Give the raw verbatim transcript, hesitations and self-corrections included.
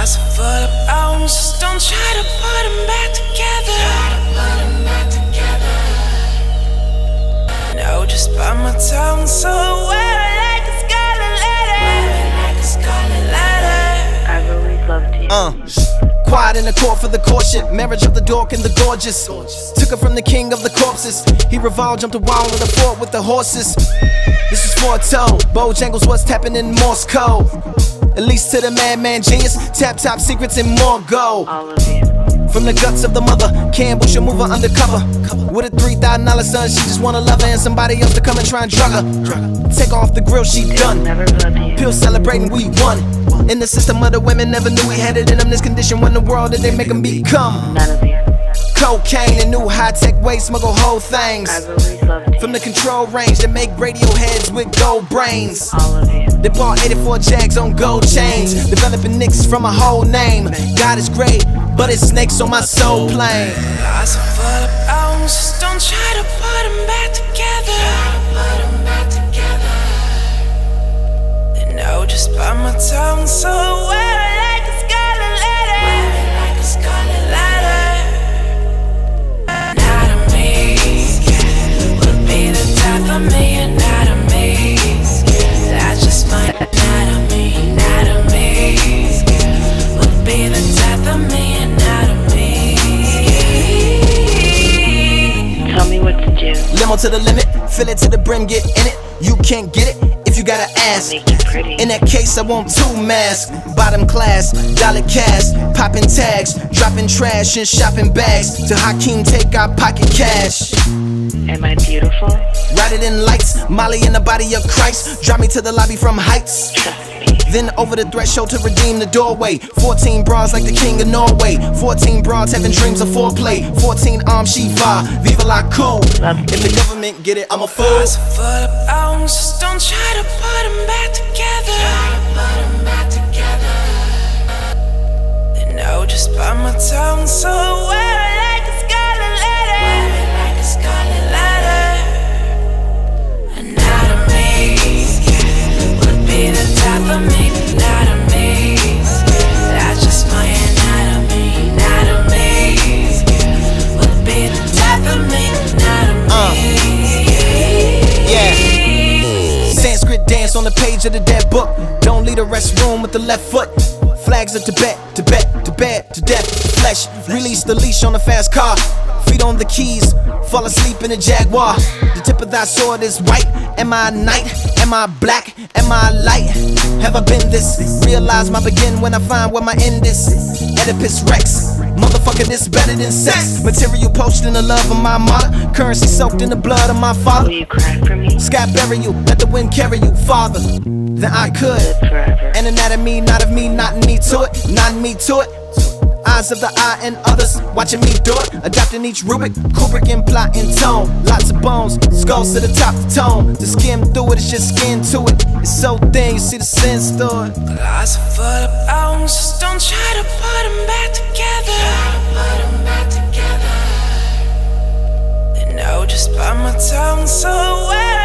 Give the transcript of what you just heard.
Closet full of bones, just don't try to put them back together. Try to put them back together. No, just bite my tongue, so wear it like a scarlet letter. Wear it like a scarlet letter. I've always loved you. Uh. Quiet in the court for the courtship, marriage of the dork and the gorgeous. Took her from the king of the corpses. He revolved, jumped around with a fort with the horses. This is foretold. Bojangles was tapping in Morse code. At least to the madman genius. Tap top secrets and more gold. All of you. From the guts of the mother, Campbell should move her undercover. With a three thousand dollar son, she just wanna love her and somebody else to come and try and drug her. Take off the grill, she done. Never loved you. Pill celebrating, we won. In the system of the women, never knew we had it in them. This condition, when the world did they make them become? None of you. Cocaine and new high-tech ways, smuggle whole things. I've always loved you. From the control range that make radio heads with gold brains. All of you. They bought eighty-four Jags on gold chains. Developing nicks from a whole name. God is great, but it's snakes on my soul plane. Closet full of bones, just don't try to put them back together. Try to put them back together. No, just bite my tongue, so wear it like a scarlet letter. Wear it like a scarlet letter. Not a me, would be the death of me, and not a me. That's just my not a me, not a me. Would be the death of me, and not a me. Tell me what to do. Limo to the limit, fill it to the brim, get in it. You can't get it if you gotta ask. Make it pretty. In that case, I want two masks. Bottom class, dollar cash, popping tags, dropping trash and shopping bags. To Hakeem, take our pocket cash. Am I beautiful? Ride it in lights, Molly in the body of Christ. Drive me to the lobby from heights. Trust me. Then over the threshold to redeem the doorway. Fourteen bras like the king of Norway. Fourteen broads having dreams of foreplay. Fourteen arms, Shiva, viva la cool. If the government get it, I'm a fool. Closet full of bones, just don't try to put them back together. Try to put them back together. No, just bite my tongue, so wear it like a scarlet letter. Wear it like a scarlet letter. Not a me, would be the death of me, not a me. That's just my anatomy, not a me. Would be the death of me, not a me. Uh. Yeah. Sanskrit dance on the page of the dead book. Don't leave the restroom with the left foot. Flags of Tibet, Tibet, Tibet, to death, flesh. Release the leash on the fast car. Feet on the keys, fall asleep in a Jaguar. The tip of thy sword is white. Am I a knight? Am I black? Am I light? Have I been this? Realize my begin when I find where my end is. Oedipus Rex. Motherfucker, this better than sex. Material poached in the love of my mother. Currency soaked in the blood of my father. Will you cry for me? Sky bury you, let the wind carry you farther than I could. Live forever. An anatomy, not of me, not me to it, not me to it. Eyes of the eye and others watching me do it. Adapting each Rubik, Kubrick and plotting tone. Lots of bones, skulls to the top of the tone. To skim through it, it's just skin to it. It's so thin, you see the sense through it. Closet full of bones, just don't try to put them back together. Try to put them back together. No, just bite my tongue, so wear